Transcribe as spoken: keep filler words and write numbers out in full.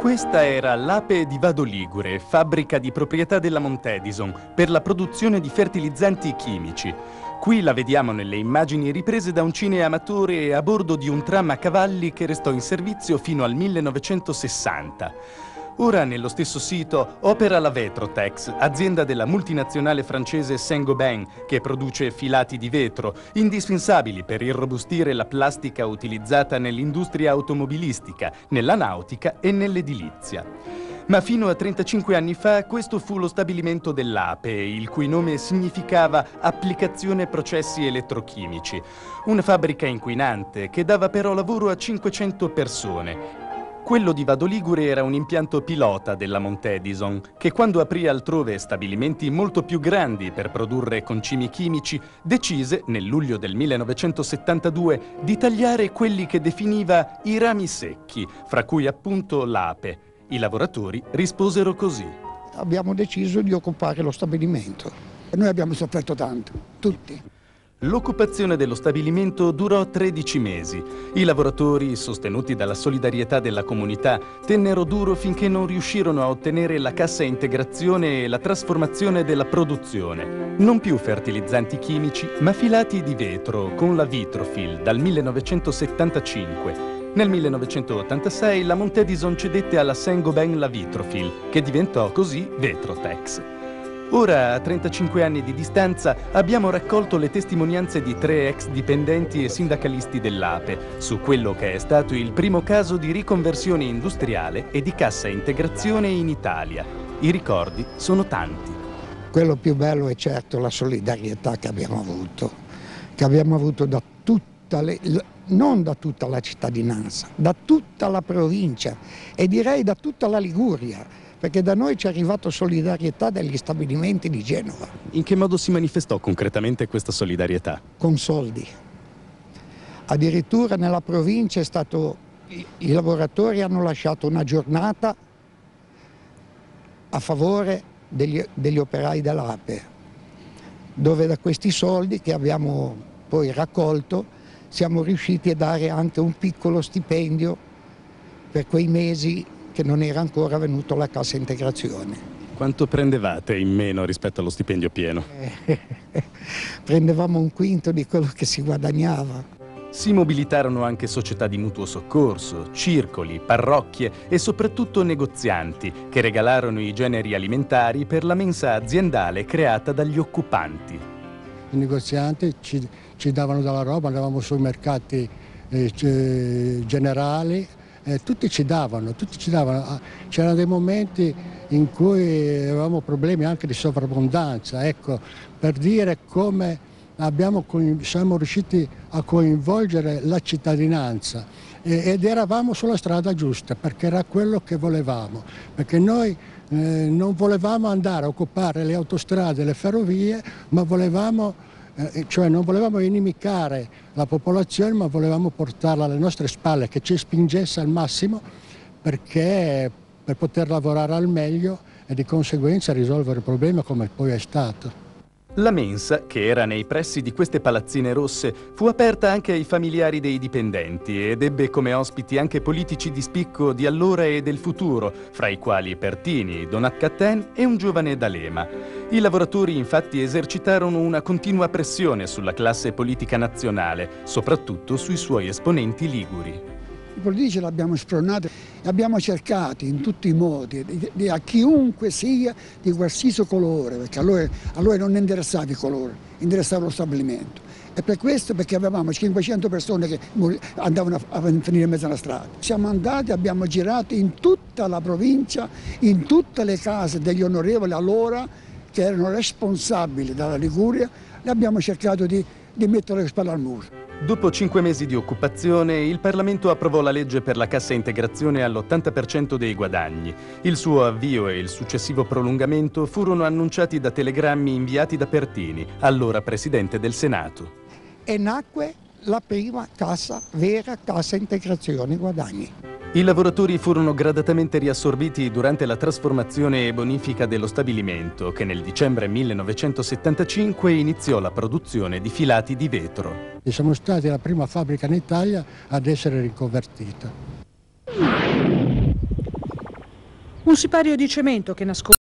Questa era l'Ape di Vado Ligure, fabbrica di proprietà della Montedison, per la produzione di fertilizzanti chimici. Qui la vediamo nelle immagini riprese da un cineamatore a bordo di un tram a cavalli che restò in servizio fino al millenovecentosessanta. Ora nello stesso sito opera la Vetrotex, azienda della multinazionale francese Saint-Gobain, che produce filati di vetro, indispensabili per irrobustire la plastica utilizzata nell'industria automobilistica, nella nautica e nell'edilizia. Ma fino a trentacinque anni fa questo fu lo stabilimento dell'Ape, il cui nome significava Applicazione Processi Elettrochimici, una fabbrica inquinante che dava però lavoro a cinquecento persone. Quello di Vado Ligure era un impianto pilota della Montedison, che quando aprì altrove stabilimenti molto più grandi per produrre concimi chimici, decise, nel luglio del millenovecentosettantadue, di tagliare quelli che definiva i rami secchi, fra cui appunto l'Ape. I lavoratori risposero così. Abbiamo deciso di occupare lo stabilimento. Noi abbiamo sofferto tanto, tutti. L'occupazione dello stabilimento durò tredici mesi. I lavoratori, sostenuti dalla solidarietà della comunità, tennero duro finché non riuscirono a ottenere la cassa integrazione e la trasformazione della produzione. Non più fertilizzanti chimici, ma filati di vetro con la Vitrofil dal millenovecentosettantacinque. Nel millenovecentottantasei la Montedison cedette alla Saint-Gobain la Vitrofil, che diventò così Vetrotex. Ora, a trentacinque anni di distanza, abbiamo raccolto le testimonianze di tre ex dipendenti e sindacalisti dell'Ape su quello che è stato il primo caso di riconversione industriale e di cassa integrazione in Italia. I ricordi sono tanti. Quello più bello è certo la solidarietà che abbiamo avuto, che abbiamo avuto da tutta le, non da tutta la cittadinanza, da tutta la provincia e direi da tutta la Liguria. Perché da noi ci è arrivata solidarietà dagli stabilimenti di Genova. In che modo si manifestò concretamente questa solidarietà? Con soldi. Addirittura nella provincia è stato, i, i lavoratori hanno lasciato una giornata a favore degli, degli operai dell'Ape, dove da questi soldi che abbiamo poi raccolto siamo riusciti a dare anche un piccolo stipendio per quei mesi che non era ancora venuto la cassa integrazione. Quanto prendevate in meno rispetto allo stipendio pieno? Eh, prendevamo un quinto di quello che si guadagnava. Si mobilitarono anche società di mutuo soccorso, circoli, parrocchie e soprattutto negozianti che regalarono i generi alimentari per la mensa aziendale creata dagli occupanti. I negozianti ci, ci davano della roba, andavamo sui mercati eh, generali. Eh, tutti ci davano, tutti ci davano. C'erano dei momenti in cui avevamo problemi anche di sovrabbondanza, ecco, per dire come abbiamo, siamo riusciti a coinvolgere la cittadinanza e, ed eravamo sulla strada giusta perché era quello che volevamo, perché noi eh, non volevamo andare a occupare le autostrade e le ferrovie, ma volevamo Eh, cioè non volevamo inimicare la popolazione, ma volevamo portarla alle nostre spalle, che ci spingesse al massimo perché, per poter lavorare al meglio e di conseguenza risolvere il problema come poi è stato. La mensa, che era nei pressi di queste palazzine rosse, fu aperta anche ai familiari dei dipendenti ed ebbe come ospiti anche politici di spicco di allora e del futuro, fra i quali Pertini, Donat Cattin e un giovane D'Alema. I lavoratori infatti esercitarono una continua pressione sulla classe politica nazionale, soprattutto sui suoi esponenti liguri. I politici l'abbiamo spronato e abbiamo cercato in tutti i modi, di, di, a chiunque sia, di qualsiasi colore, perché allora, allora non interessava il colore, interessava lo stabilimento. E per questo, perché avevamo cinquecento persone che andavano a, a finire in mezzo alla strada. Siamo andati, abbiamo girato in tutta la provincia, in tutte le case degli onorevoli allora, che erano responsabili della Liguria, e abbiamo cercato di, di mettere le spalle al muro. Dopo cinque mesi di occupazione, il Parlamento approvò la legge per la cassa integrazione all'ottanta per cento dei guadagni. Il suo avvio e il successivo prolungamento furono annunciati da telegrammi inviati da Pertini, allora Presidente del Senato. E nacque la prima cassa, vera cassa integrazione guadagni. I lavoratori furono gradatamente riassorbiti durante la trasformazione e bonifica dello stabilimento, che nel dicembre millenovecentosettantacinque iniziò la produzione di filati di vetro. E siamo stati la prima fabbrica in Italia ad essere riconvertita. Un sipario di cemento che nasconde